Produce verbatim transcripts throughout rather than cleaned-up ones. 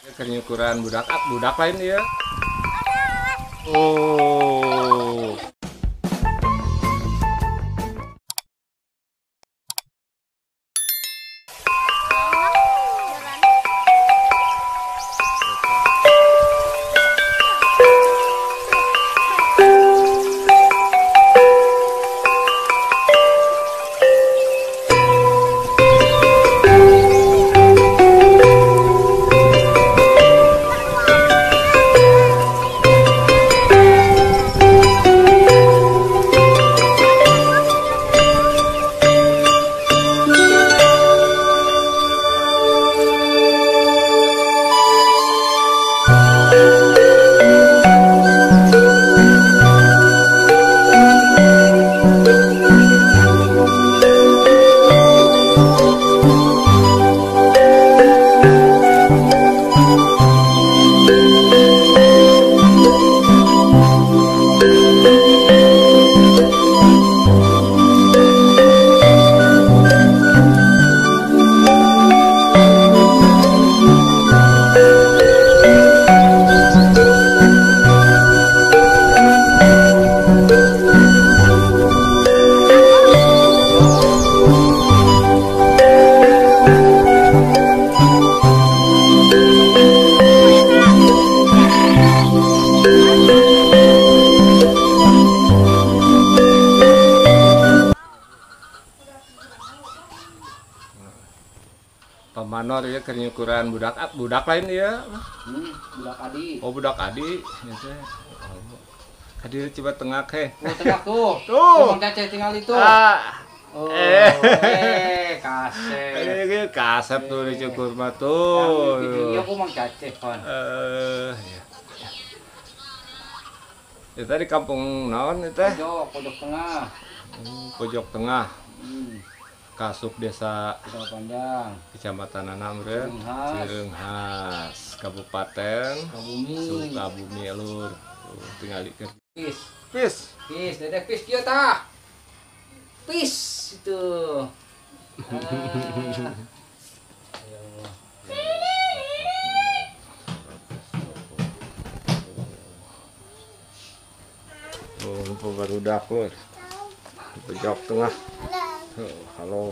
Kenyukuran budak budak lain ya. Oh. Pamanor ya kenyukuran budak budak lain ya. Hmm, budak adi. Oh budak adi. Hadir coba tengah he. Oh tengah tuh. Tuh. Mang Cece tinggal itu. Ah. Oh, eh, eh kasep. Ini kasep tuh dicukur mah tuh. Iya aku Mang Cece kan. Eh, ya. Ya tadi kampung naon itu teh? Pojok, pojok tengah. Hmm, pojok tengah. Hmm. Kasup desa Desa Pandang, Kecamatan Anamreun, Cireunghas, Cireunghas, Kabupaten Sukabumi, Sukabumi Lur. Tuh, tinggal di Pis, Pis. pis, dedek pis kieu tah. Pis itu. Ah. Oh, pembarudak lur. Pojok tengah. Oh, halo.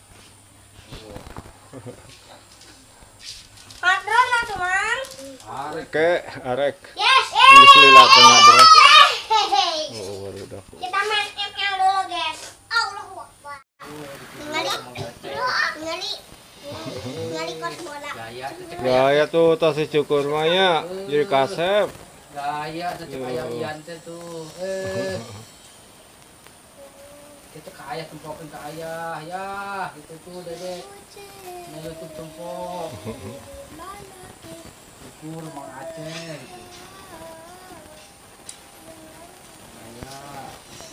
Hadron lah teman. Oke, arek. Yes. Geus lila tengah beres. Hehehe. Oh, barudak. Kita main M L dulu guys. Allahu Akbar. Ngali. Ngali. Ngali kos bola. Gaya, cecek Gaya tuh tas cukur mah ya, jadi kasep. gaya, cecek kayak Ian teh tuh. Eh. Itu kaya tempokin ke ayah, ya, gitu tuh dedek. Nah, YouTube tempok. Syukur Mang Aceh gitu. Ayah.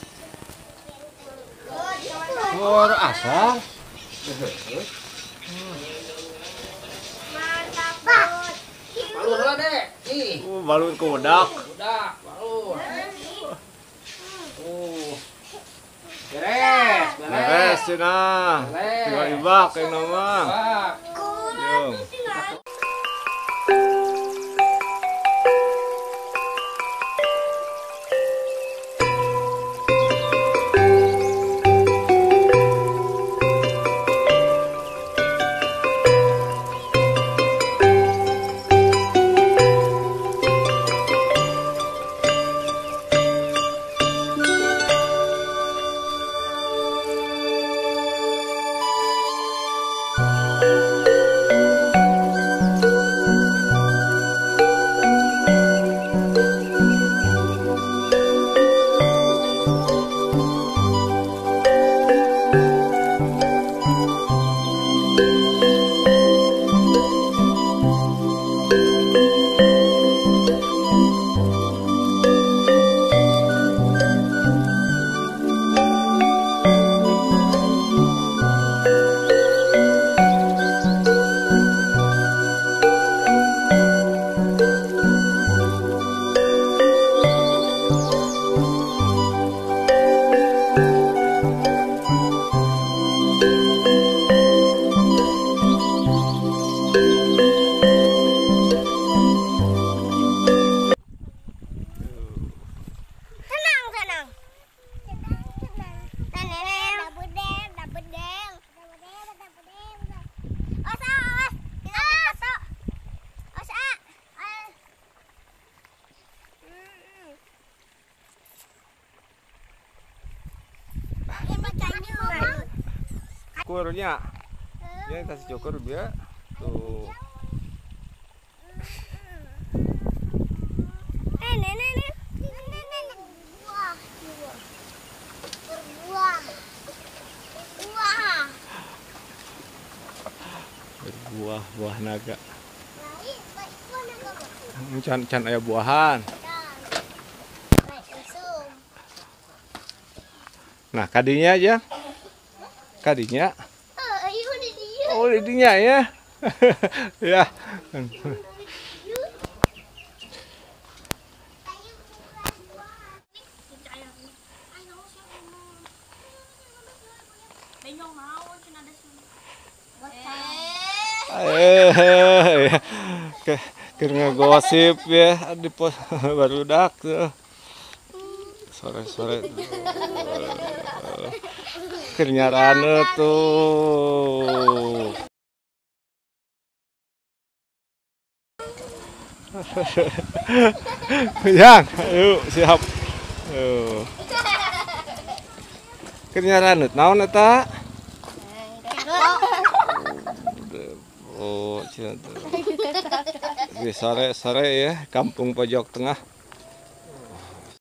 Luar asal. Mantap banget. Balur lah dek, ih. Uh, balun ke wedak. Udah, balur. Tuh. Beres, beres. Beres cenah. Beres. Tinggal ibak yang nama. Bak. Yung. cukurnya. Dia kasih cukur biar tuh. Eh, nenek, nenek. Nenek, nenek. Buah, buah. Berbuah. Buah. Berbuah, buah naga. Baik, baik, buah naga, Bang. Can can aya buahan. Baik, langsung. Nah, kadinya aja. Kadinya. Oh, ayo di dia. Oh, didinya ya. Ya. Eh, ke keur ngegosip ya di pos barudak tuh. Sore-sore. Keur nyarana tuh. Yang, yuk siap. Yuk. Keur nyarana naon eta? Oh, sore-sore ya, kampung pojok tengah.